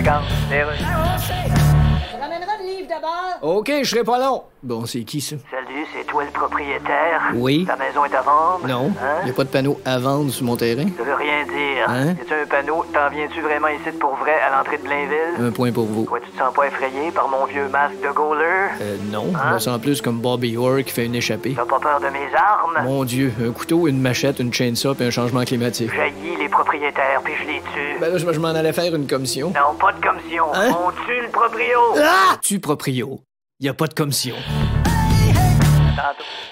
Fréquence, les rues. Je ramènerai le livre d'abord. OK, je serai pas long. Bon, c'est qui, ça? Salut, c'est toi le propriétaire? Oui. Ta maison est à vendre? Non, Hein? y a pas de panneau à vendre sur mon terrain. Ça veut rien dire. Hein? Y a-tu un panneau? T'en viens-tu vraiment ici pour vrai à l'entrée de Blainville? Un point pour vous. Toi, tu te sens pas effrayé par mon vieux masque de goaler? Non, Hein? je me sens plus comme Bobby Orr qui fait une échappée. T'as pas peur de mes armes? Mon Dieu, un couteau, une machette, une chainsaw et un changement climatique. J'haïs les propriétaires, puis je les tue. Ben là, je m'en allais faire une commission. Non, pas de commission. Hein? On tue le proprio. Ah! Tu proprio. Y a pas de commission. Tantôt.